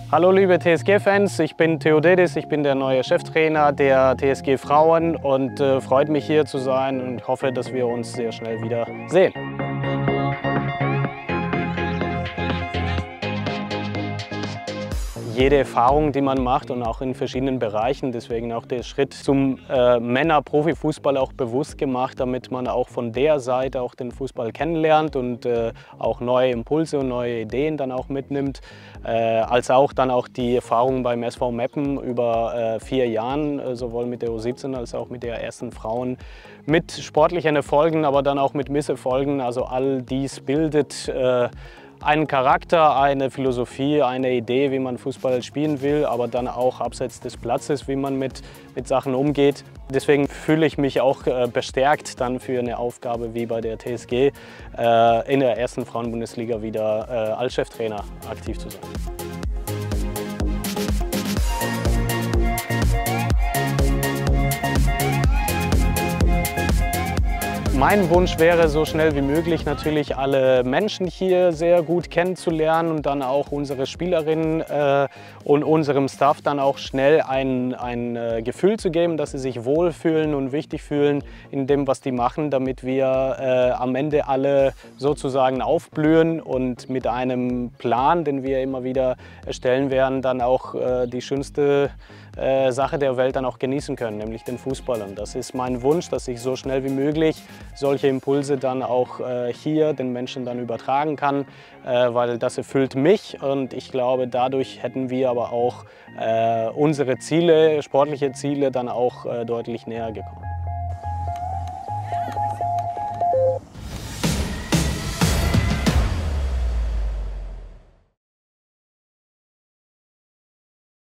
Hallo liebe TSG-Fans, ich bin Theodetis, ich bin der neue Cheftrainer der TSG Frauen und freut mich hier zu sein und hoffe, dass wir uns sehr schnell wieder sehen. Jede Erfahrung, die man macht und auch in verschiedenen Bereichen, deswegen auch der Schritt zum Männer-Profifußball auch bewusst gemacht, damit man auch von der Seite auch den Fußball kennenlernt und auch neue Impulse und neue Ideen dann auch mitnimmt. Als auch dann auch die Erfahrung beim SV Meppen über 4 Jahren, sowohl mit der U17 als auch mit der ersten Frauen, mit sportlichen Erfolgen, aber dann auch mit Misserfolgen. Also all dies bildet einen Charakter, eine Philosophie, eine Idee, wie man Fußball spielen will, aber dann auch abseits des Platzes, wie man mit Sachen umgeht. Deswegen fühle ich mich auch bestärkt dann für eine Aufgabe wie bei der TSG in der ersten Frauenbundesliga wieder als Cheftrainer aktiv zu sein. Mein Wunsch wäre, so schnell wie möglich natürlich alle Menschen hier sehr gut kennenzulernen und dann auch unsere Spielerinnen und unserem Staff dann auch schnell ein Gefühl zu geben, dass sie sich wohlfühlen und wichtig fühlen in dem, was die machen, damit wir am Ende alle sozusagen aufblühen und mit einem Plan, den wir immer wieder erstellen werden, dann auch die schönste Sache der Welt dann auch genießen können, nämlich den Fußball. Und das ist mein Wunsch, dass ich so schnell wie möglich solche Impulse dann auch hier den Menschen dann übertragen kann, weil das erfüllt mich und ich glaube, dadurch hätten wir aber auch unsere Ziele, sportliche Ziele dann auch deutlich näher gekommen.